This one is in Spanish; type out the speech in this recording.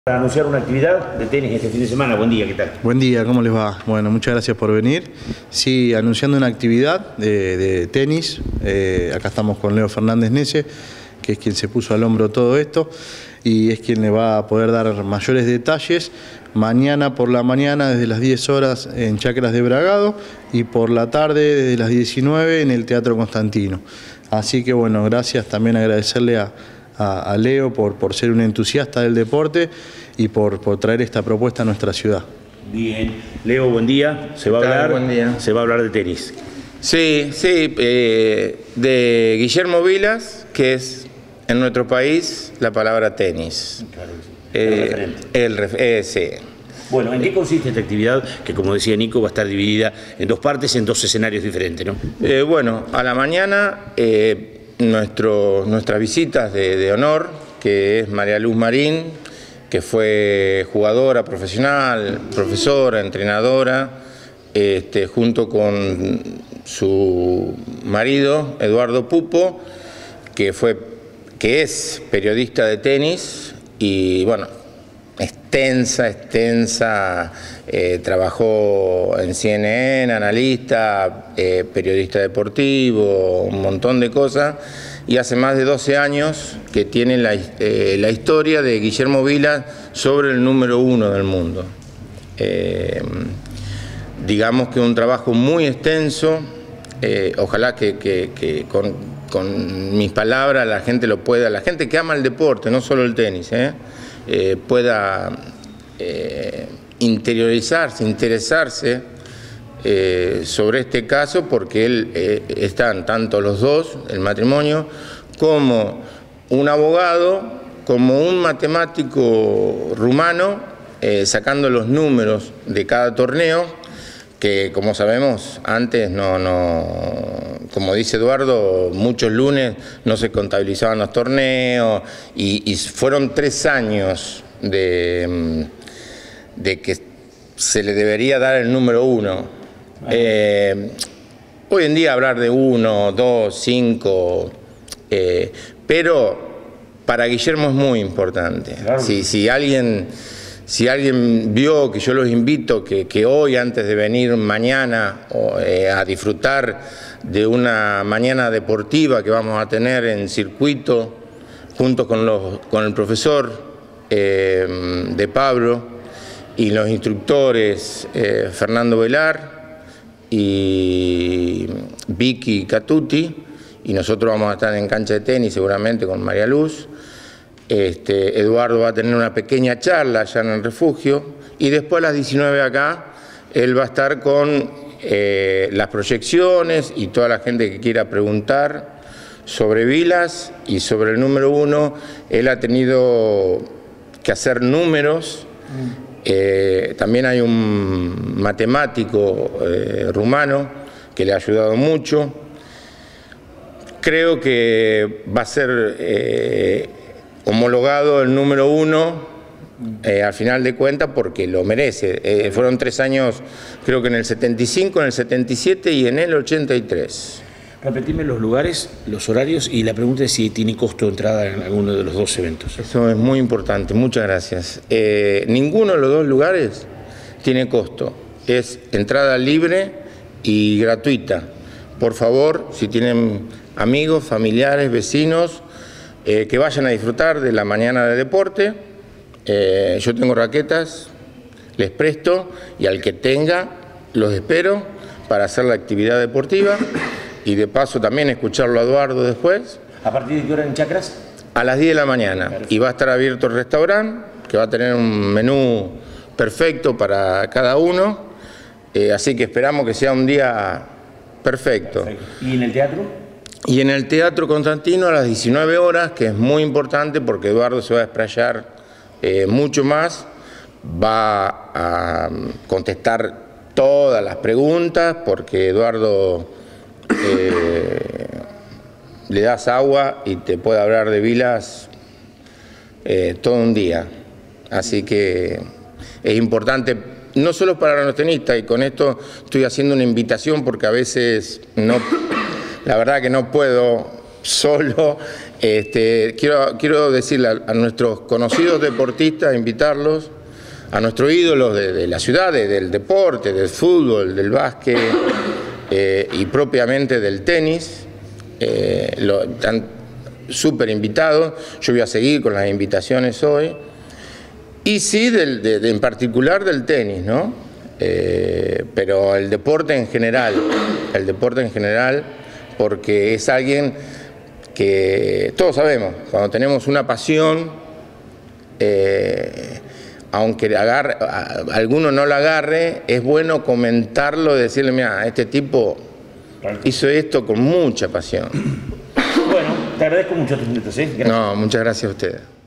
Para anunciar una actividad de tenis este fin de semana. Buen día, ¿qué tal? Buen día, ¿cómo les va? Bueno, muchas gracias por venir. Sí, anunciando una actividad de tenis. Acá estamos con Leo Fernández Nese, que es quien se puso al hombro todo esto y es quien le va a poder dar mayores detalles. Mañana por la mañana desde las 10 horas en Chacras de Bragado y por la tarde desde las 19 en el Teatro Constantino. Así que bueno, gracias, también agradecerle a Leo por ser un entusiasta del deporte y por traer esta propuesta a nuestra ciudad. Bien. Leo, buen día. Se va a hablar de tenis. Sí, de Guillermo Vilas, que es en nuestro país la palabra tenis. Claro que sí. Sí. Bueno, ¿en qué consiste esta actividad que, como decía Nico, va a estar dividida en dos partes, en dos escenarios diferentes, ¿no? Bueno, a la mañana nuestras visitas de honor, que es María Luz Marín, que fue jugadora profesional, profesora, entrenadora, junto con su marido, Eduardo Pupo, que es periodista de tenis y, bueno, extensa, trabajó en CNN, analista, periodista deportivo, un montón de cosas, y hace más de 12 años que tiene la historia de Guillermo Vilas sobre el número 1 del mundo. Digamos que un trabajo muy extenso, ojalá que con mis palabras la gente que ama el deporte, no solo el tenis, pueda interiorizarse, interesarse sobre este caso, porque están tanto los dos, el matrimonio, como un abogado, como un matemático rumano, sacando los números de cada torneo, que como sabemos antes como dice Eduardo, muchos lunes no se contabilizaban los torneos y fueron 3 años de que se le debería dar el número 1. Hoy en día hablar de 1, 2, 5, pero para Guillermo es muy importante. Claro. Si alguien vio, que yo los invito, que hoy, antes de venir mañana a disfrutar de una mañana deportiva que vamos a tener en circuito, junto con el profesor de Pablo y los instructores Fernando Velar y Vicky Catuti, y nosotros vamos a estar en cancha de tenis seguramente con María Luz. Eduardo va a tener una pequeña charla allá en el refugio y después a las 19 acá él va a estar con las proyecciones y toda la gente que quiera preguntar sobre Vilas y sobre el número 1. Él ha tenido que hacer números. También hay un matemático rumano que le ha ayudado mucho. Creo que va a ser homologado el número 1 al final de cuentas, porque lo merece. Fueron 3 años, creo que en el 75, en el 77 y en el 83. Repetime los lugares, los horarios y la pregunta es si tiene costo de entrada en alguno de los dos eventos. Eso es muy importante, muchas gracias. Ninguno de los dos lugares tiene costo. Es entrada libre y gratuita. Por favor, si tienen amigos, familiares, vecinos, que vayan a disfrutar de la mañana de deporte. Yo tengo raquetas, les presto, y al que tenga los espero para hacer la actividad deportiva y de paso también escucharlo a Eduardo después. ¿A partir de qué hora en Chacras? A las 10 de la mañana. Perfecto. Y va a estar abierto el restaurante, que va a tener un menú perfecto para cada uno, así que esperamos que sea un día perfecto. ¿Y en el teatro? Y en el Teatro Constantino a las 19 horas, que es muy importante porque Eduardo se va a explayar mucho más, va a contestar todas las preguntas, porque Eduardo le das agua y te puede hablar de Vilas todo un día. Así que es importante, no solo para los tenistas, y con esto estoy haciendo una invitación porque a veces la verdad que no puedo solo quiero decirle a nuestros conocidos deportistas, invitarlos, a nuestros ídolos de la ciudad, del deporte, del fútbol, del básquet y propiamente del tenis. Están súper invitados. Yo voy a seguir con las invitaciones hoy. Y sí, en particular del tenis, ¿no? Pero el deporte en general, porque es alguien que todos sabemos, cuando tenemos una pasión, aunque alguno no la agarre, es bueno comentarlo, decirle, mira, este tipo hizo esto con mucha pasión. Bueno, te agradezco mucho tu invitación. ¿Sí? No, muchas gracias a ustedes.